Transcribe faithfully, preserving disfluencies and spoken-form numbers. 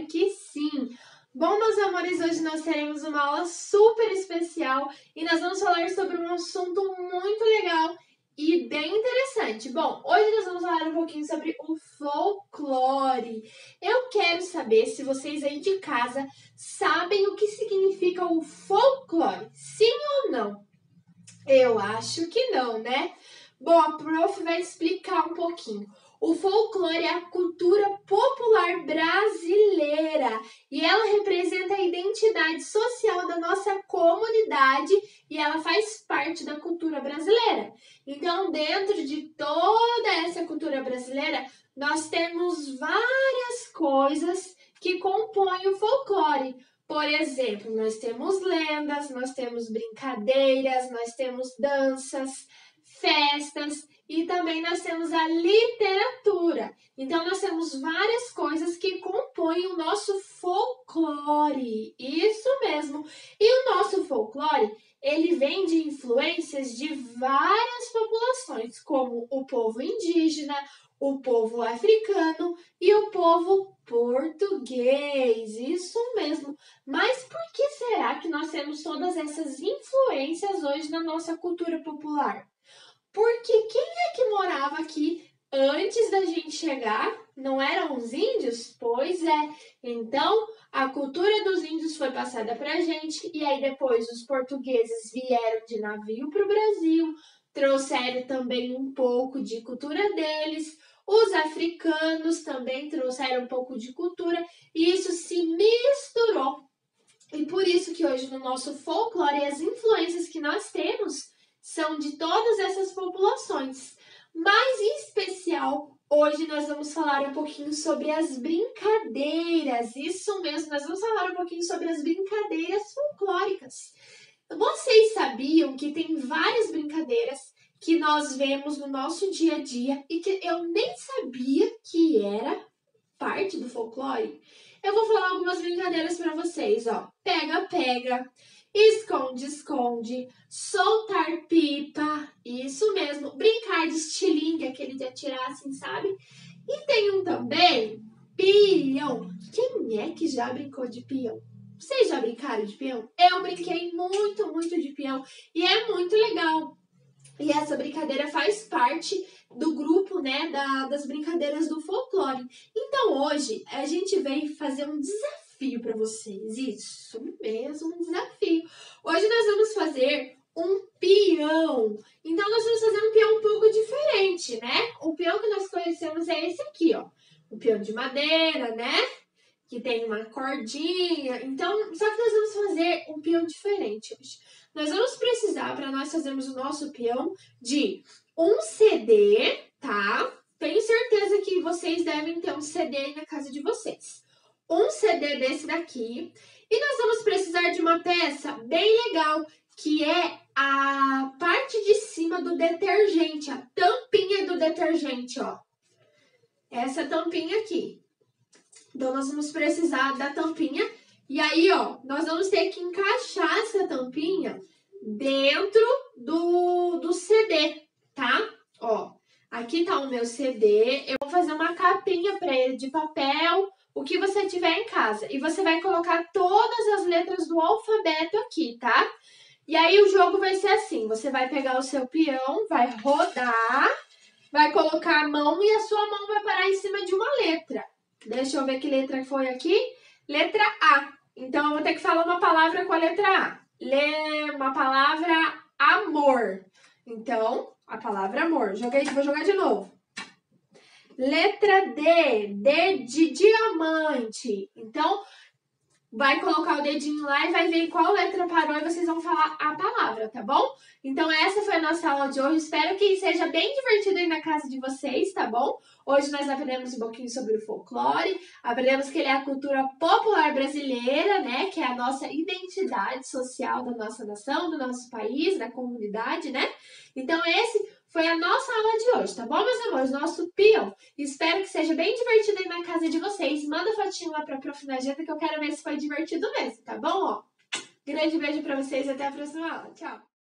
espero que sim! Bom, meus amores, hoje nós teremos uma aula super especial e nós vamos falar sobre um assunto muito legal e bem interessante. Bom, hoje nós vamos falar um pouquinho sobre o folclore. Eu quero saber se vocês aí de casa sabem o que significa o folclore, sim ou não? Eu acho que não, né? Bom, a prof vai explicar um pouquinho. O folclore é a cultura popular brasileira e ela representa a identidade social da nossa comunidade e ela faz parte da cultura brasileira. Então, dentro de toda essa cultura brasileira, nós temos várias coisas que compõem o folclore. Por exemplo, nós temos lendas, nós temos brincadeiras, nós temos danças, festas e também nós temos a literatura. Então, nós temos várias coisas que compõem o nosso folclore. Isso mesmo. E o nosso folclore, ele vem de influências de várias populações, como o povo indígena, o povo africano e o povo português. Isso mesmo. Mas por que será que nós temos todas essas influências hoje na nossa cultura popular? Porque quem é que morava aqui antes da gente chegar? Não eram os índios? Pois é. Então, a cultura dos índios foi passada para a gente e aí depois os portugueses vieram de navio para o Brasil, trouxeram também um pouco de cultura deles. Os africanos também trouxeram um pouco de cultura e isso se misturou. E por isso que hoje no nosso folclore as influências que nós temos são de todas essas populações. Mas em especial, hoje nós vamos falar um pouquinho sobre as brincadeiras. Isso mesmo, nós vamos falar um pouquinho sobre as brincadeiras folclóricas. Vocês sabiam que tem várias brincadeiras que nós vemos no nosso dia a dia e que eu nem sabia que era parte do folclore? Eu vou falar algumas brincadeiras para vocês, ó. Pega-pega, esconde-esconde, soltar pipa, isso mesmo, brincar de estilingue, aquele de atirar assim, sabe? E tem um também, peão. Quem é que já brincou de peão? Vocês já brincaram de peão? Eu brinquei muito, muito de peão e é muito legal. E essa brincadeira faz parte do grupo, né, da, das brincadeiras do folclore. Então, hoje, a gente veio fazer um desafio para vocês. Isso mesmo, um desafio. Hoje nós vamos fazer um peão. Então, nós vamos fazer um peão um pouco diferente, né? O peão que nós conhecemos é esse aqui, ó. O peão de madeira, né? Que tem uma cordinha. Então, só que nós vamos fazer um peão diferente hoje. Nós vamos precisar, para nós fazermos o nosso peão, de um C D, tá? Tenho certeza que vocês devem ter um C D aí na casa de vocês. Um C D desse daqui. E nós vamos precisar de uma peça bem legal, que é a parte de cima do detergente, a tampinha do detergente, ó. Essa tampinha aqui. Então, nós vamos precisar da tampinha. E aí, ó, nós vamos ter que encaixar essa tampinha dentro do, do C D, tá? Ó, aqui tá o meu C D. Eu vou fazer uma capinha pra ele de papel, o que você tiver em casa. E você vai colocar todas as letras do alfabeto aqui, tá? E aí, o jogo vai ser assim. Você vai pegar o seu peão, vai rodar, vai colocar a mão e a sua mão vai parar em cima de uma letra. Deixa eu ver que letra foi aqui. Letra A. Então, eu vou ter que falar uma palavra com a letra A. Lê uma palavra amor. Então, a palavra amor. Joguei, vou jogar de novo. Letra D. D de diamante. Então, vai colocar o dedinho lá e vai ver em qual letra parou e vocês vão falar a palavra, tá bom? Então, essa foi a nossa aula de hoje. Espero que seja bem divertido aí na casa de vocês, tá bom? Hoje nós aprendemos um pouquinho sobre o folclore, aprendemos que ele é a cultura popular brasileira, né? Que é a nossa identidade social da nossa nação, do nosso país, da comunidade, né? Então, esse foi a nossa aula de hoje, tá bom, meus amores? Nosso peão. Espero que seja bem divertido aí na casa de vocês. Manda fotinho lá pra prof Najeta que eu quero ver se foi divertido mesmo, tá bom? Ó, grande beijo pra vocês e até a próxima aula. Tchau!